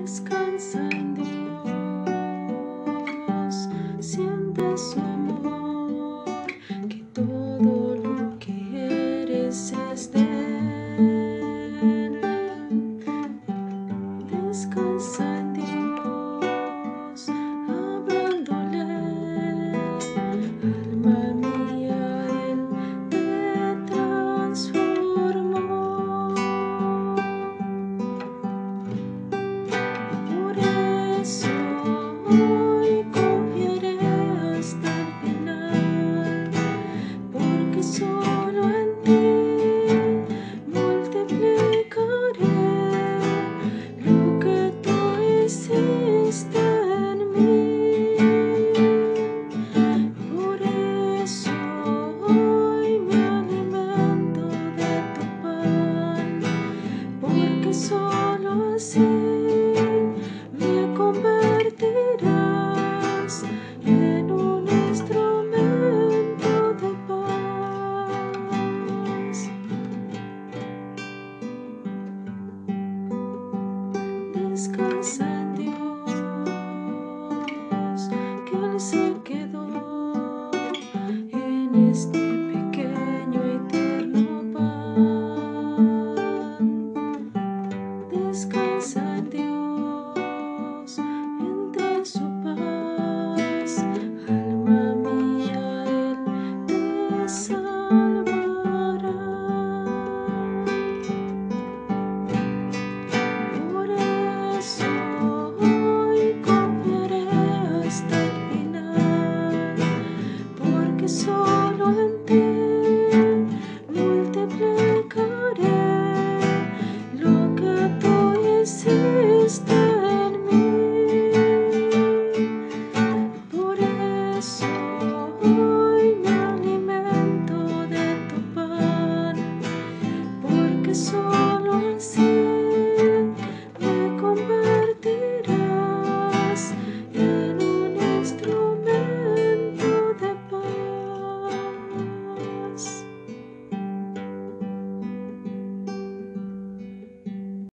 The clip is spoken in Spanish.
Descansa en Dios, siente su amor, que todo lo que eres es de Él. Descansa en Dios, hablándole, alma mía, Él te transformó. Por eso hoy confiaré hasta el final, porque solo en ti multiplicaré lo que tú hiciste en mí. Por eso hoy me alimento de tu pan, porque solo así me convertirás en un instrumento de paz. Descansa en Dios, que Él se quedó en este pequeño y tierno pan. Descansa